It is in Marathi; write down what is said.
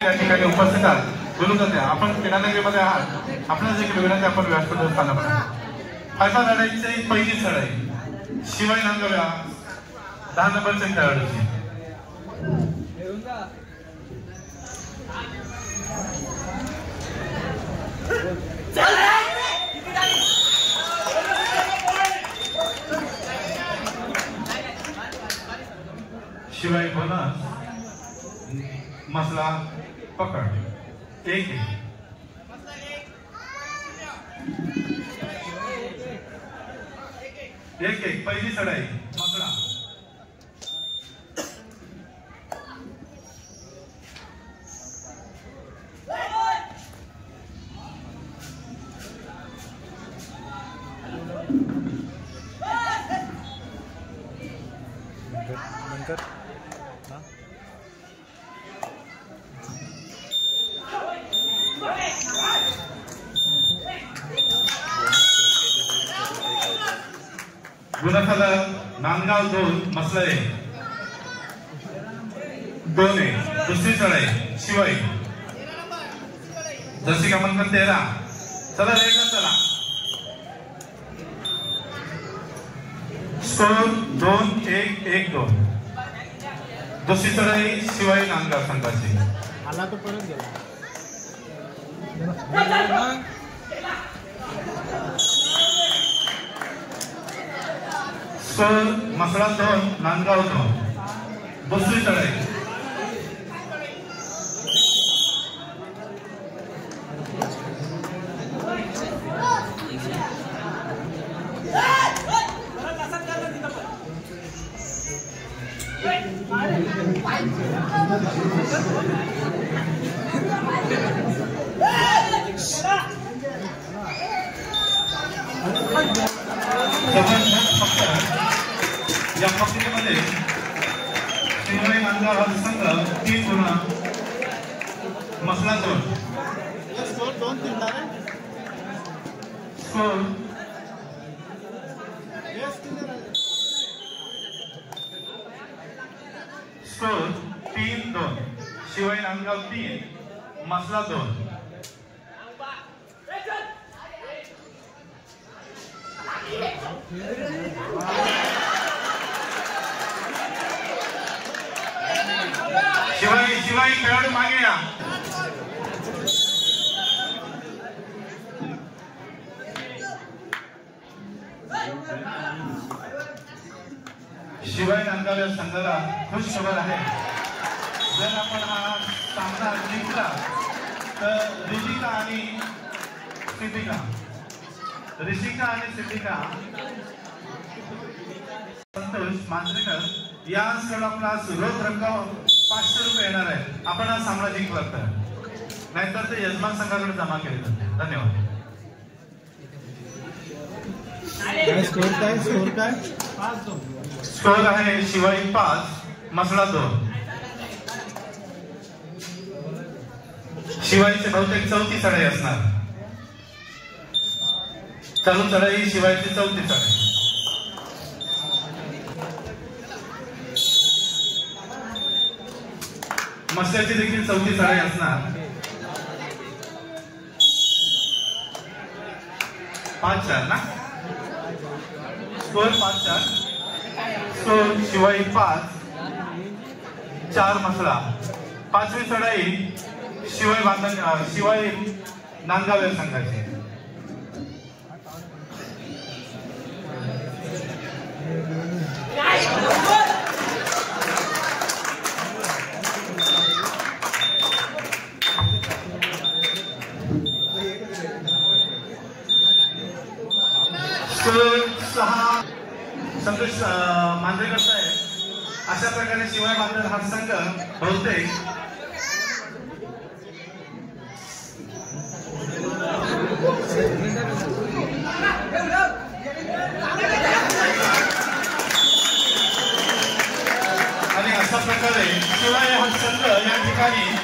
या ठिकाणी उपस्थित आहात बोलून जाते आपण क्रीडानगरीमध्ये आहात आपल्याला जे विनंती आपण व्यासपीठावर स्थान फायदा लढाईची पहिली लढाई शिवाय नांदगाव 10 नंबरचे खेळाडूची शिवाय बोनस मसला पकड एक पहिली चढाई मसला गुणाखाला नांदगाव 2 मसला 1 2 दुसरी चढाई शिवाय जर्सी क्रमांक 13 चला रेडला चला स्कोर 2-1-1-2 दुसरी चढाई शिवाय नांदगाव संघाची आला तो परत गेला स्कोर मसला 2 नांदगाव 2 दुसरी चढाई या पक्षामध्ये शिवाय नांदगाव हा संघ 3 गुण मसला 2 स्कोर 2-3 स्कोर 3-2 शिवाय नांदगाव 3 मसला 2 शिवाय खेळाडू मागे या शिवाय नांदगाव या संघाला खुश खबर आहे जर आपण हा सामना जिंकला तर ऋषिका आणि सिद्धिका संतोष मांजरेकर या आपला रोख रक्कम 500 रुपये येणार आहे आपण हा सामना जिंकला तर नाहीतर ते यजमान संघाकडे जमा केले जाते धन्यवाद स्कोर आहे शिवाय 5 मसला 2 शिवायची बहुतेक 4थी चढाई असणार चालू चढाई शिवायची 4थी चढाई मसल्याची देखील 4थी चढाई असणार 5-4 ना स्कोर 5-4 स्कोर शिवाय 5 4 मसला 5वी चढाई शिवाय नांदगाव या संघाची संतोष मांजरेकर साहेब अशा प्रकारे शिवाय बांधलेला हा संघ बहुतेक आणि अशा प्रकारे शिवाय हा संघ या ठिकाणी